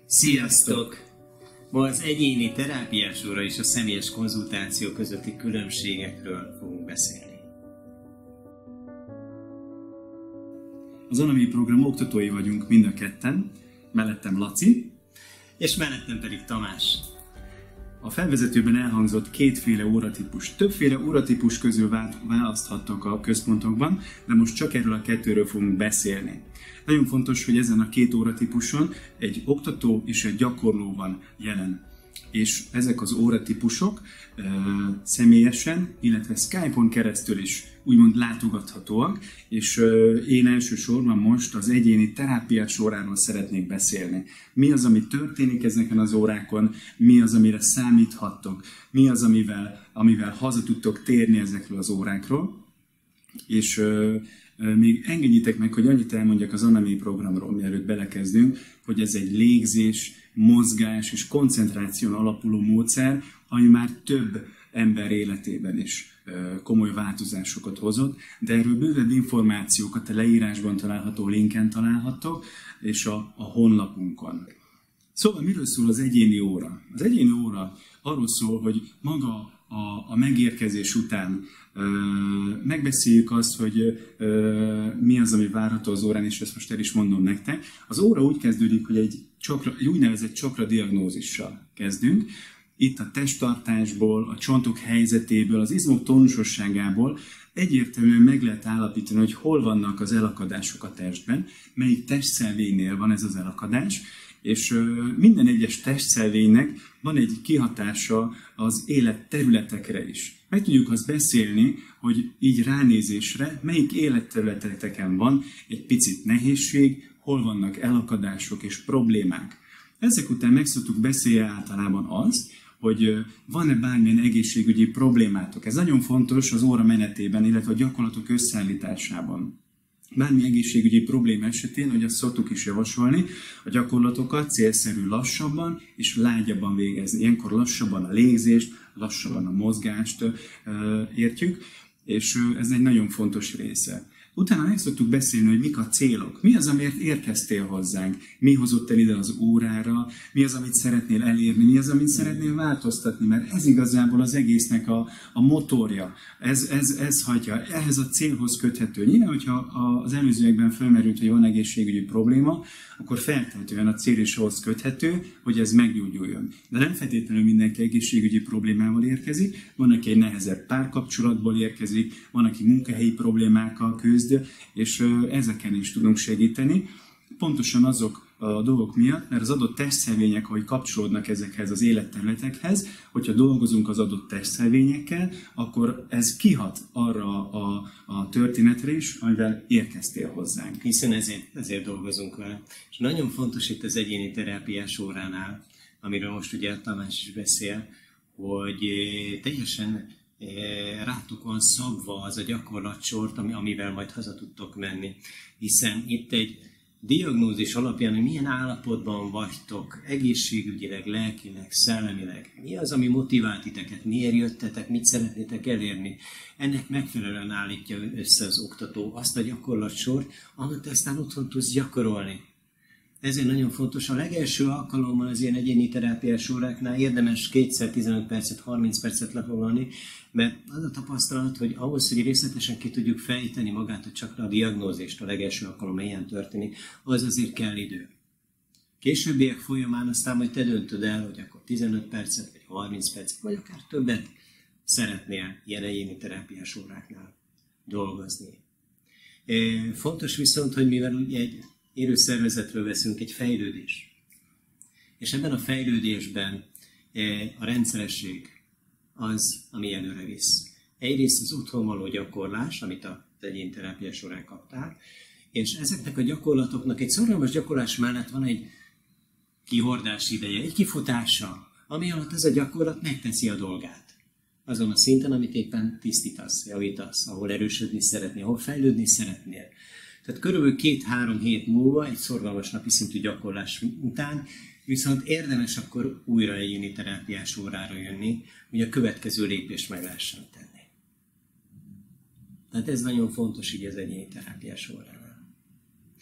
Sziasztok! Ma az egyéni terápiás óra és a személyes konzultáció közötti különbségekről fogunk beszélni. Az Anami program oktatói vagyunk mind a ketten, mellettem Laci, és mellettem pedig Tamás. A felvezetőben elhangzott kétféle óratípus. Többféle óratípus közül választhattok a központokban, de most csak erről a kettőről fogunk beszélni. Nagyon fontos, hogy ezen a két óratípuson egy oktató és egy gyakorló van jelen. És ezek az óratípusok személyesen, illetve Skype-on keresztül is úgymond látogathatóak, és én elsősorban most az egyéni terápiás óráról szeretnék beszélni. Mi az, ami történik ezeken az órákon, mi az, amire számíthattok, mi az, amivel haza tudtok térni ezekről az órákról, és még engedjétek meg, hogy annyit elmondjak az Anami programról, mielőtt belekezdünk, hogy ez egy légzés, mozgás és koncentráción alapuló módszer, ami már több ember életében is komoly változásokat hozott, de erről bővebb információkat a leírásban található linken találhattok, és a honlapunkon. Szóval miről szól az egyéni óra? Az egyéni óra arról szól, hogy maga a megérkezés után megbeszéljük azt, hogy mi az, ami várható az órán, és ezt most el is mondom nektek. Az óra úgy kezdődik, hogy egy úgynevezett csakra diagnózissal kezdünk. Itt a testtartásból, a csontok helyzetéből, az izmok tónusosságából egyértelműen meg lehet állapítani, hogy hol vannak az elakadások a testben, melyik testszelvénynél van ez az elakadás, és minden egyes testszelvénynek van egy kihatása az életterületekre is. Meg tudjuk azt beszélni, hogy így ránézésre melyik életterületeken van egy picit nehézség, hol vannak elakadások és problémák. Ezek után meg szoktuk beszélni általában azt, hogy van-e bármilyen egészségügyi problémátok. Ez nagyon fontos az óra menetében, illetve a gyakorlatok összeállításában. Bármi egészségügyi probléma esetén, hogy azt szoktuk is javasolni, a gyakorlatokat célszerű lassabban és lágyabban végezni. Ilyenkor lassabban a légzést, lassabban a mozgást értjük, és ez egy nagyon fontos része. Utána meg szoktuk beszélni, hogy mik a célok, mi az, amiért érkeztél hozzánk, mi hozott el ide az órára, mi az, amit szeretnél elérni, mi az, amit szeretnél változtatni, mert ez igazából az egésznek a motorja, ez hagyja, ehhez a célhoz köthető. Nyilván, hogyha az előzőekben felmerült, hogy van egészségügyi probléma, akkor feltétlenül a cél is ahhoz köthető, hogy ez meggyógyuljon. De nem feltétlenül mindenki egészségügyi problémával érkezik, van, aki egy nehezebb párkapcsolatból érkezik, van, aki munkahelyi problémákkal küzd, és ezeken is tudunk segíteni. Pontosan azok a dolgok miatt, mert az adott testszelvények, ahogy kapcsolódnak ezekhez az életterületekhez, hogyha dolgozunk az adott testszelvényekkel, akkor ez kihat arra a történetre is, amivel érkeztél hozzánk. Hiszen ezért dolgozunk vele. És nagyon fontos itt az egyéni terápiás óránál, amiről most ugye Tamás is beszél, hogy teljesen rátok van szabva az a gyakorlatsort, amivel majd haza tudtok menni. Hiszen itt egy diagnózis alapján, hogy milyen állapotban vagytok, egészségügyileg, lelkileg, szellemileg. Mi az, ami motivált titeket, miért jöttetek, mit szeretnétek elérni. Ennek megfelelően állítja össze az oktató azt a gyakorlatsort, amit aztán otthon tudsz gyakorolni. Ezért nagyon fontos. A legelső alkalommal az ilyen egyéni terápiás óráknál érdemes 15 percet, 30 percet lefoglalni, mert az a tapasztalat, hogy ahhoz, hogy részletesen ki tudjuk fejteni magát, hogy csak a diagnózist a legelső alkalommal ilyen történik, az azért kell idő. Későbbiek folyamán aztán majd te döntöd el, hogy akkor 15 percet, vagy 30 percet, vagy akár többet szeretnél ilyen egyéni terápiás óráknál dolgozni. Fontos viszont, hogy mivel ugye egy élő szervezetről veszünk, egy fejlődés. És ebben a fejlődésben a rendszeresség az, ami előre visz. Egyrészt az otthon való gyakorlás, amit az egyéni terápia során kaptál, és ezeknek a gyakorlatoknak egy szorgalmas gyakorlás mellett van egy kihordás ideje, egy kifutása, ami alatt ez a gyakorlat megteszi a dolgát. Azon a szinten, amit éppen tisztítasz, javítasz, ahol erősödni szeretnél, ahol fejlődni szeretnél. Tehát körülbelül 2-3 hét múlva, egy szorgalmas napi szintű gyakorlás után, viszont érdemes akkor újra egyéni terápiás órára jönni, hogy a következő lépést meg lehessen tenni. Tehát ez nagyon fontos így az egyéni terápiás óránál.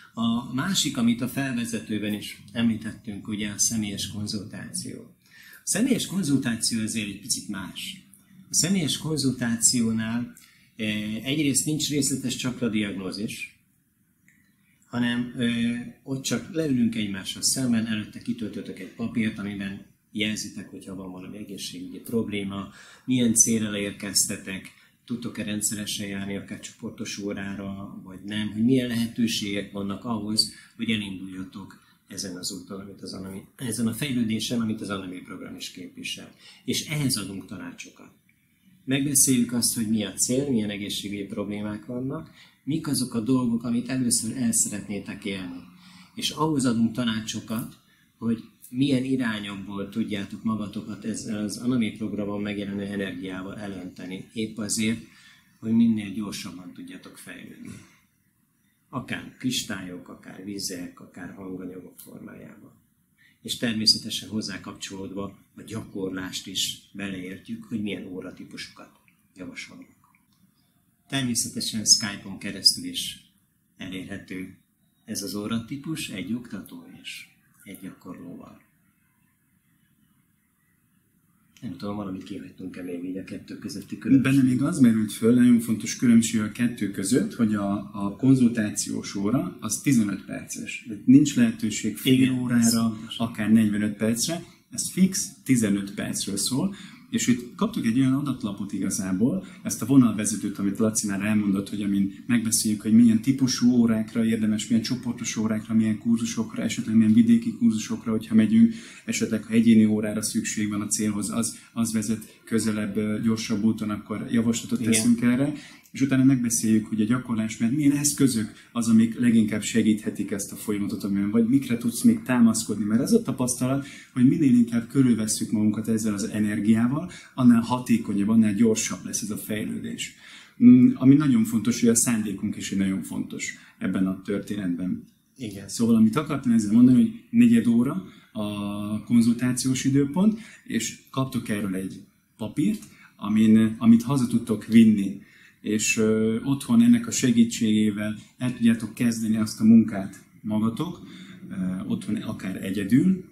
A másik, amit a felvezetőben is említettünk, ugye a személyes konzultáció. A személyes konzultáció azért egy picit más. A személyes konzultációnál egyrészt nincs részletes csakradiagnózis, hanem ott csak leülünk egymással szemben, előtte kitöltötök egy papírt, amiben jelzitek, hogyha van valami egészségügyi probléma, milyen célra érkeztetek, tudtok-e rendszeresen járni akár csoportos órára, vagy nem, hogy milyen lehetőségek vannak ahhoz, hogy elinduljatok ezen az úton, ezen a fejlődésen, amit az Anami program is képvisel. És ehhez adunk tanácsokat. Megbeszéljük azt, hogy mi a cél, milyen egészségügyi problémák vannak, mik azok a dolgok, amit először el szeretnétek élni. És ahhoz adunk tanácsokat, hogy milyen irányokból tudjátok magatokat ezzel az Anami programon megjelenő energiával elönteni, épp azért, hogy minél gyorsabban tudjátok fejlődni. Akár kristályok, akár vizek, akár hanganyagok formájában. És természetesen hozzá kapcsolódva a gyakorlást is beleértjük, hogy milyen óratípusokat javasolunk. Természetesen Skype-on keresztül is elérhető ez az óratípus egy oktató és egy gyakorlóval. Nem tudom, valamit kihagytunk-e még így a kettő közötti különbség. Benne még az merült föl, nagyon fontos különbség a kettő között, hogy a konzultációs óra az 15 perces. Nincs lehetőség fél órára, akár 45 percre. Ez fix 15 percről szól. És itt kaptuk egy olyan adatlapot igazából, ezt a vonalvezetőt, amit Laci már elmondott, hogy amin megbeszéljük, hogy milyen típusú órákra érdemes, milyen csoportos órákra, milyen kurzusokra, esetleg milyen vidéki kurzusokra, hogyha megyünk, esetleg ha egyéni órára szükség van a célhoz, az vezet közelebb, gyorsabb úton, akkor javaslatot teszünk erre. És utána megbeszéljük, hogy a gyakorlás, mert milyen eszközök az, amik leginkább segíthetik ezt a folyamatot, amiben vagy mikre tudsz még támaszkodni. Mert az a tapasztalat, hogy minél inkább körülvesszük magunkat ezzel az energiával, annál hatékonyabb, annál gyorsabb lesz ez a fejlődés. Ami nagyon fontos, hogy a szándékunk is nagyon fontos ebben a történetben. Igen. Szóval amit akartam ezzel mondani, hogy 4 óra a konzultációs időpont, és kaptok erről egy papírt, amit haza tudtok vinni, és otthon ennek a segítségével el tudjátok kezdeni azt a munkát magatok, otthon akár egyedül,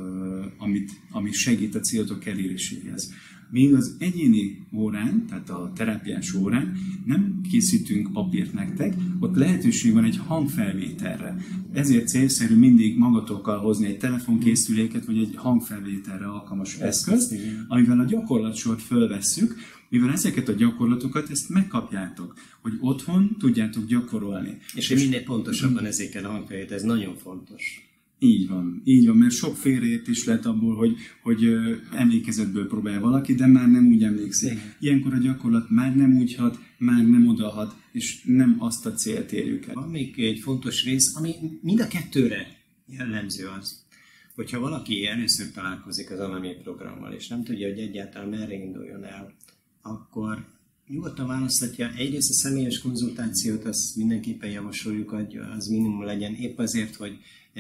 ami segít a célotok eléréséhez. Míg az egyéni órán, tehát a terápiás órán nem készítünk papírt nektek, ott lehetőség van egy hangfelvételre. Ezért célszerű mindig magatokkal hozni egy telefonkészüléket, vagy egy hangfelvételre alkalmas eszközt, amivel a gyakorlatsort fölvesszük, mivel ezeket a gyakorlatokat ezt megkapjátok, hogy otthon tudjátok gyakorolni. És hogy minél pontosabban ezért kell a hangfelvétel, ez nagyon fontos. Így van, mert sok félreértés lehet abból, hogy emlékezetből próbál valaki, de már nem úgy emlékszik. Ilyenkor a gyakorlat már nem úgy hat, már nem odahat, és nem azt a célt érjük el. Van még egy fontos rész, ami mind a kettőre jellemző az, hogyha valaki először találkozik az Anami programmal, és nem tudja, hogy egyáltalán merre induljon el, akkor nyugodtan választhatja. Egyrészt a személyes konzultációt, azt mindenképpen javasoljuk, hogy az minimum legyen, épp azért, hogy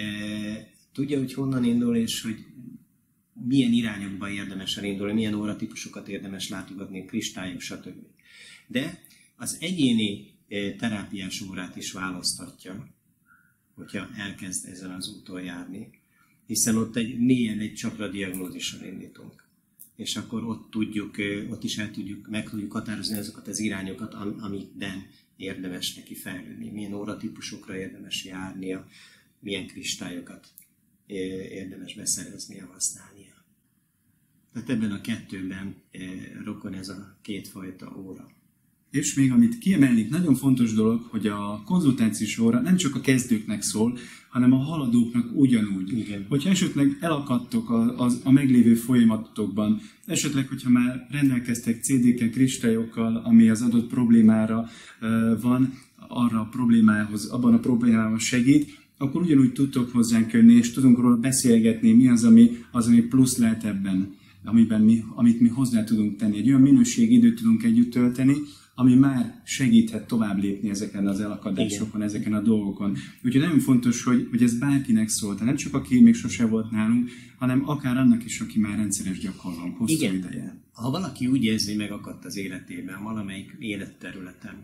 tudja, hogy honnan indul, és hogy milyen irányokba érdemes elindulni, milyen óratípusokat érdemes látogatni, kristályok, stb. De az egyéni terápiás órát is választhatja, hogyha elkezd ezen az úton járni, hiszen ott mélyen egy csakradiagnózissal indítunk. És akkor ott is meg tudjuk határozni azokat az irányokat, amikben érdemes neki fejlődni, milyen óratípusokra érdemes járnia, milyen kristályokat érdemes beszereznie, használnia. Tehát ebben a kettőben rokon ez a kétfajta óra. És még amit kiemelnék, nagyon fontos dolog, hogy a konzultációs óra nem csak a kezdőknek szól, hanem a haladóknak ugyanúgy. Igen. Hogyha esetleg elakadtok a meglévő folyamatokban, esetleg, hogyha már rendelkeztek CD-kkel, kristályokkal, ami az adott problémára van, arra a problémához, abban a problémában segít, akkor ugyanúgy tudtok hozzánk jönni, és tudunk róla beszélgetni, mi az, ami plusz lehet ebben, amit mi hozzá tudunk tenni. Egy olyan minőségidőt tudunk együtt tölteni, ami már segíthet tovább lépni ezeken az elakadásokon, igen, ezeken a dolgokon. Úgyhogy nagyon fontos, hogy ez bárkinek szól. Tehát nem csak aki még sose volt nálunk, hanem akár annak is, aki már rendszeres gyakorló, hosszú ideje. Ha valaki úgy érzi, hogy megakadt az életében, valamelyik életterületen,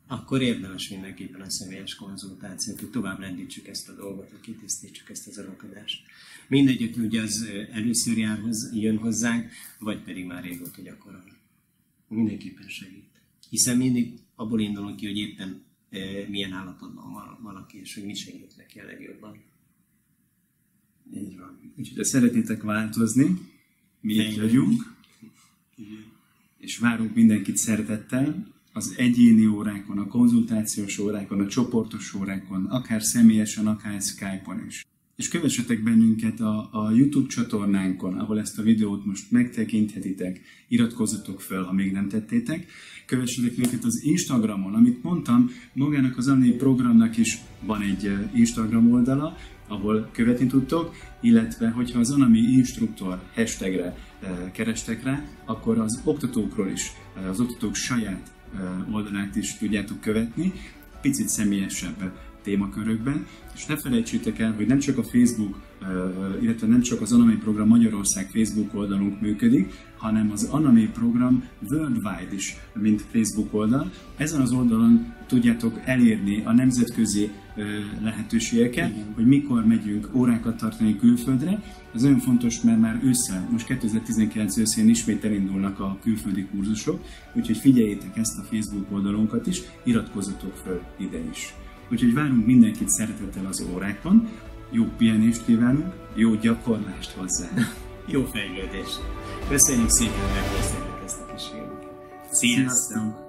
akkor érdemes mindenképpen a személyes konzultációt, hogy tovább lendítsük ezt a dolgot, hogy kitisztítsuk ezt az alakadást. Mindegy, hogy az először jön hozzánk, vagy pedig már régóta gyakorol. Mindenképpen segít. Hiszen mindig abból indulunk ki, hogy éppen milyen állapotban van valaki, és hogy mi segít neki a legjobban. Így van. Úgyhogy ha szeretnétek változni, mi itt vagyunk, és várunk mindenkit szeretettel az egyéni órákon, a konzultációs órákon, a csoportos órákon, akár személyesen, akár Skype-on is. És kövessetek bennünket a YouTube csatornánkon, ahol ezt a videót most megtekinthetitek, iratkozzatok fel, ha még nem tettétek. Kövessetek minket az Instagramon, amit mondtam, magának az Anani programnak is van egy Instagram oldala, ahol követni tudtok, illetve hogyha az Anami instruktor hashtagre kerestek rá, akkor az oktatókról is, az oktatók saját oldalát is tudjátok követni, picit személyesebb témakörökben, és ne felejtsétek el, hogy nem csak a Facebook, illetve nem csak az Anami Program Magyarország Facebook oldalunk működik, hanem az Anami Program Worldwide is, mint Facebook oldal. Ezen az oldalon tudjátok elérni a nemzetközi lehetőségeket, hogy mikor megyünk órákat tartani külföldre. Ez nagyon fontos, mert már ősszel, most 2019 őszén ismét elindulnak a külföldi kurzusok, úgyhogy figyeljétek ezt a Facebook oldalunkat is, iratkozzatok föl ide is. Úgyhogy várunk mindenkit szeretettel az órákon, jó pihenést kívánunk, jó gyakorlást hozzá! Jó fejlődést! Köszönjük szépen, hogy megnéztétek ezt a kísérletet! Sziasztok!